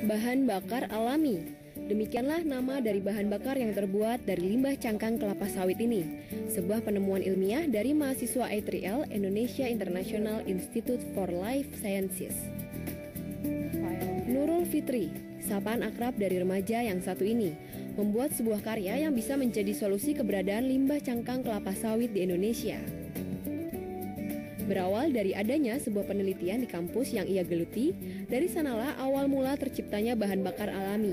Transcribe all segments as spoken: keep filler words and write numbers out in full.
Bahan bakar alami. Demikianlah nama dari bahan bakar yang terbuat dari limbah cangkang kelapa sawit ini. Sebuah penemuan ilmiah dari mahasiswa I tiga L Indonesia International Institute for Life Sciences. Nurul Fitri, sapaan akrab dari remaja yang satu ini, membuat sebuah karya yang bisa menjadi solusi keberadaan limbah cangkang kelapa sawit di Indonesia. Berawal dari adanya sebuah penelitian di kampus yang ia geluti, dari sanalah awal mula terciptanya bahan bakar alami.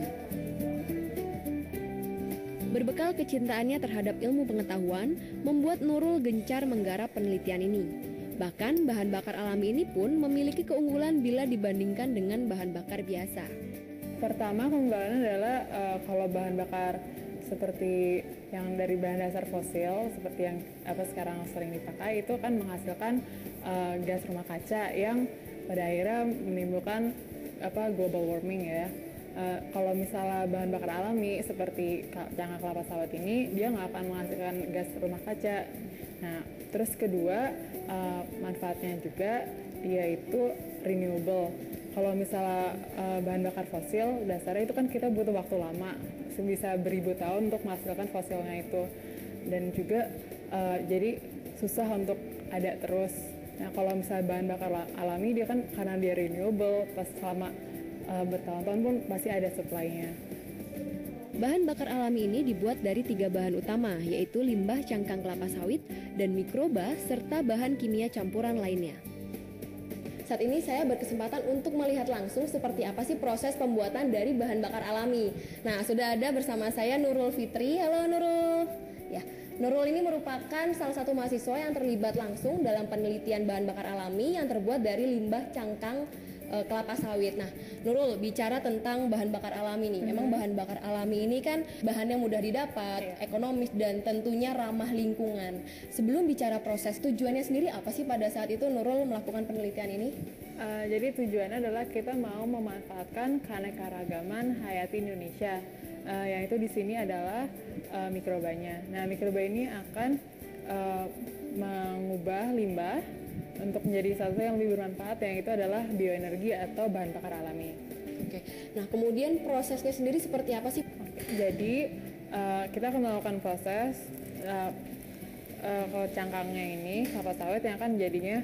Berbekal kecintaannya terhadap ilmu pengetahuan, membuat Nurul gencar menggarap penelitian ini. Bahkan bahan bakar alami ini pun memiliki keunggulan bila dibandingkan dengan bahan bakar biasa. Pertama, keunggulannya adalah uh, kalau bahan bakar seperti yang dari bahan dasar fosil seperti yang apa sekarang sering dipakai itu kan menghasilkan uh, gas rumah kaca yang pada akhirnya menimbulkan apa global warming ya. Uh, kalau misalnya bahan bakar alami seperti cangkang kelapa sawit ini dia nggak akan menghasilkan gas rumah kaca. Nah, terus kedua uh, manfaatnya juga dia itu renewable. Kalau misalnya uh, bahan bakar fosil dasarnya itu kan kita butuh waktu lama, bisa beribu tahun untuk menghasilkan fosilnya itu, dan juga uh, jadi susah untuk ada terus. Nah, kalau misalnya bahan bakar alami dia kan karena dia renewable, pas selama uh, bertahun-tahun pun pasti ada supply-nya. Bahan bakar alami ini dibuat dari tiga bahan utama, yaitu limbah cangkang kelapa sawit dan mikroba serta bahan kimia campuran lainnya. Saat ini saya berkesempatan untuk melihat langsung seperti apa sih proses pembuatan dari bahan bakar alami. Nah, sudah ada bersama saya Nurul Fitri. Halo Nurul. Ya, Nurul ini merupakan salah satu mahasiswa yang terlibat langsung dalam penelitian bahan bakar alami yang terbuat dari limbah cangkang e, kelapa sawit. Nah, Nurul, bicara tentang bahan bakar alami nih. Memang bahan bakar alami ini kan bahan yang mudah didapat, yeah. ekonomis dan tentunya ramah lingkungan. Sebelum bicara proses, tujuannya sendiri apa sih pada saat itu Nurul melakukan penelitian ini? Uh, jadi tujuannya adalah kita mau memanfaatkan keanekaragaman hayati Indonesia. Uh, yang itu di sini adalah uh, mikrobanya. Nah, mikroba ini akan uh, mengubah limbah untuk menjadi sesuatu yang lebih bermanfaat, yang itu adalah bioenergi atau bahan bakar alami. Oke. Nah, kemudian prosesnya sendiri seperti apa sih? Jadi uh, kita akan melakukan proses uh, uh, kalau cangkangnya ini kelapa sawit yang akan jadinya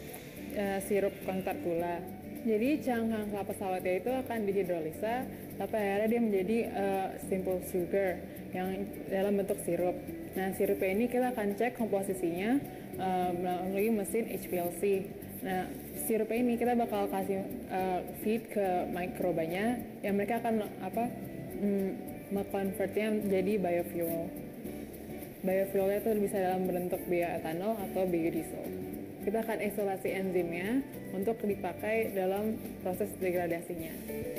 uh, sirup konsentrat gula. Jadi cangkang kelapa sawitnya itu akan dihidrolisa sampai akhirnya dia menjadi uh, simple sugar yang dalam bentuk sirup. Nah, sirupnya ini kita akan cek komposisinya Uh, melalui mesin H P L C. Nah, sirupnya ini kita bakal kasih uh, feed ke mikrobanya yang mereka akan apa mm, mengkonvertnya menjadi biofuel. Biofuelnya itu bisa dalam bentuk bioetanol atau biodiesel. Kita akan isolasi enzimnya untuk dipakai dalam proses degradasinya.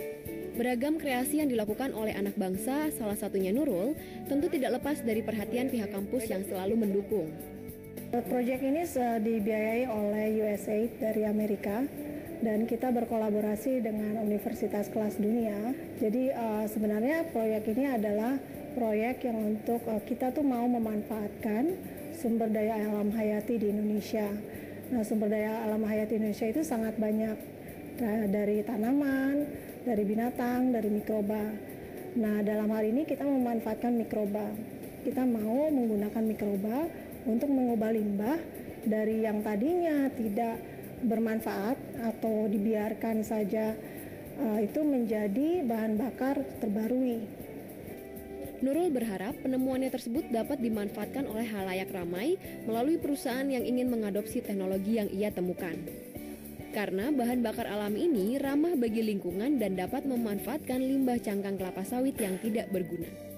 Beragam kreasi yang dilakukan oleh anak bangsa, salah satunya Nurul, tentu tidak lepas dari perhatian pihak kampus yang selalu mendukung. Proyek ini dibiayai oleh U S A I D dari Amerika dan kita berkolaborasi dengan universitas kelas dunia. Jadi uh, sebenarnya proyek ini adalah proyek yang untuk uh, kita tuh mau memanfaatkan sumber daya alam hayati di Indonesia. Nah, sumber daya alam hayati Indonesia itu sangat banyak, nah, dari tanaman, dari binatang, dari mikroba. Nah, dalam hal ini kita memanfaatkan mikroba. Kita mau menggunakan mikroba untuk mengubah limbah dari yang tadinya tidak bermanfaat atau dibiarkan saja uh, itu menjadi bahan bakar terbarui. Nurul berharap penemuannya tersebut dapat dimanfaatkan oleh halayak ramai melalui perusahaan yang ingin mengadopsi teknologi yang ia temukan. Karena bahan bakar alami ini ramah bagi lingkungan dan dapat memanfaatkan limbah cangkang kelapa sawit yang tidak berguna.